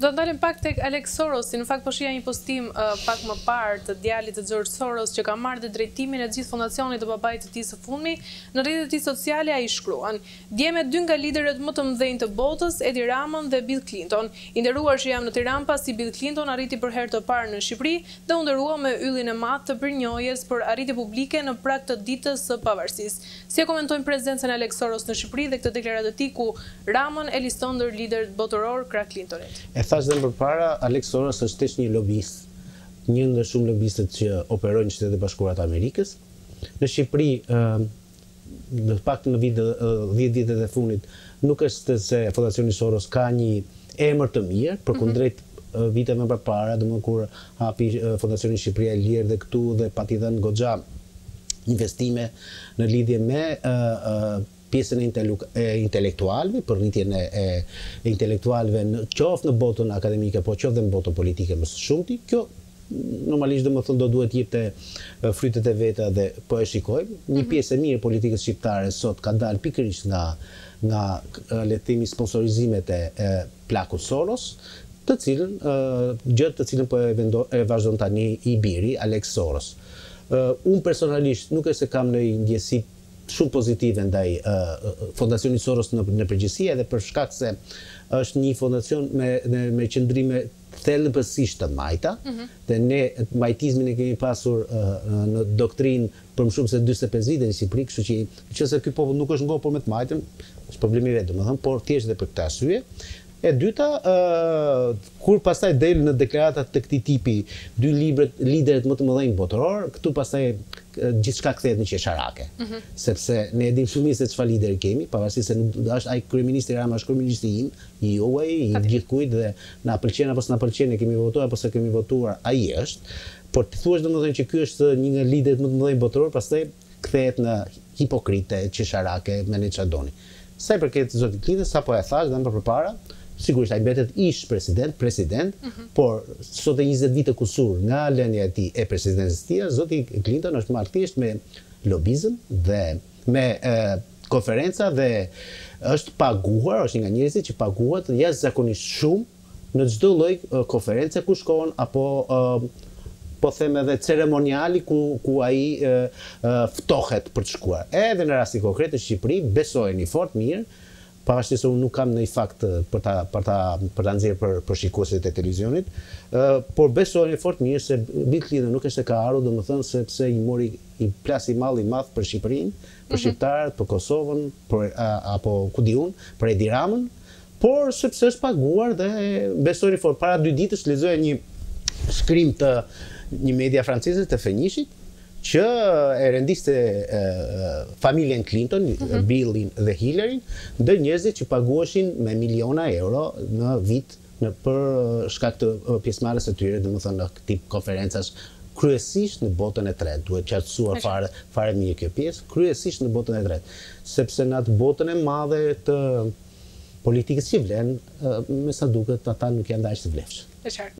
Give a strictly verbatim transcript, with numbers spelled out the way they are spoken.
Do të ndalim pak tek Alex Soros, si në fakt po shija një postim uh, pak më parë të djalit të George Soros që ka marrë dhe drejtimin e gjithë fondacionit të babait të tij së fundmi. Në rrjetet e tij sociale ai shkruan: "Dje me dy nga liderët më të mëdhenj të botës, Edi Ramën dhe Bill Clinton. I nderuar që jam në Tiranë pasi Bill Clinton arriti për herë të parë në Shqipëri dhe u nderua me yllin e madh të pirnjohjes për arritje publike në prag të ditës së pavarësisë." Si e komentojnë prezencën e Alex Soros në Shqipëri dhe këtë deklaratë të tij ku Ramën e liston ndër liderët botëror krah Clintonit? E thash dhe më përpara, Alex Soros është thjesht një lobist, një ndër shumë lobistët që operojnë në Shtetet e Bashkuara të Amerikës. Në Shqipëri, në paktën në vitet dhjetë vitet e fundit, nuk është se Fondacioni Soros ka një emër të mirë, përkundrejt viteve më përpara, domethënë kur hapi Fondacioni Shqipëria e Lirë dhe këtu dhe pati dhënë goxha investime në lidhje me pjesën e intelektualëve, për rritjen e intelektualëve në qoftë në botën akademike, po qoftë dhe në botën politike më së shumti. Kjo normalisht domethënë do duhet jepte frytet e veta dhe po e shikojmë. Një pjesë e mirë e politikës shqiptare sot ka dalë pikërisht nga nga le të themi sponsorizimet e plakut Soros, të cilën gjë të cilën po e vazhdon tani i biri Alex Soros. Unë personalisht nuk e se kam në ndjesi shumë pozitive ndaj uh, Fondacionit Soros në, në përgjithësi, edhe për shkak se është një fondacion me, me, me qëndrime thellësisht të majta, mm -hmm. dhe ne majtizmin e kemi pasur uh, në doktrinë për më shumë se dyzet e pesë vite në Shqipëri, kështu që nëse ky popull nuk është ngopur me të majtën, është problemi i vet, domethënë, por thjesht dhe për këtë arsye. E dyta, uh, kur pastaj del në deklarata të këtij tipi dy libret, liderët më të mëdhenj botëror, këtu pastaj gjithçka kthehet në qesharake. Mm -hmm. Sepse ne e dim shumë mirë se çfarë lideri kemi, pavarësisht se është ai kryeministri Rama, është kryeministri im, i juaj, i gjithkujt dhe na pëlqen apo s'na pëlqen, ne kemi votuar apo s'e kemi votuar, ai është. Por ti thua domethënë që ky është një nga liderët më të mëdhenj botëror, pastaj kthehet në hipokrite, qesharake, me ne çfarë doni. Sa i përket zotit Clinton, sapo e thash dhe më përpara, sigurisht ai mbetet ish president, president, mm -hmm. por sot e njëzet vite kusur nga lënia e tij e presidencës së tij, zoti Clinton është marrë thjesht me lobizëm dhe me e, konferenca dhe është paguar, është një nga njerëzit që paguhet jashtëzakonisht shumë në çdo lloj konference ku shkon apo e, po them edhe ceremoniali ku, ku ai e, e, ftohet për të shkuar. Edhe në rastin konkret në Shqipëri, besojeni fort mirë, pavarësisht se unë nuk kam ndonjë fakt për ta për ta për ta nxjerrë për për shikuesit e televizionit, uh, por besojeni fort mirë se Bill Clinton nuk është e ka ardhur, domethënë sepse i mori i plasi mall i madh për Shqipërinë, për shqiptarët, për Kosovën, për uh, apo ku di unë, për Edi Ramën, por sepse është paguar dhe besojeni fort. Para dy ditësh lexoja një shkrim të një media franceze të fenjishit, që e rendiste e, familjen Clinton, mm -hmm. Billin dhe Hillaryn, ndër njerëzit që paguheshin me miliona euro në vit në për shkak të pjesëmarrjes së tyre, domethënë në tip konferencash, kryesisht në botën e tretë, duhet qartësuar fare fare mirë kjo pjesë, kryesisht në botën e tretë, sepse në atë botën e madhe të politikës që vlen, me sa duket ata nuk janë dash të vlefshëm.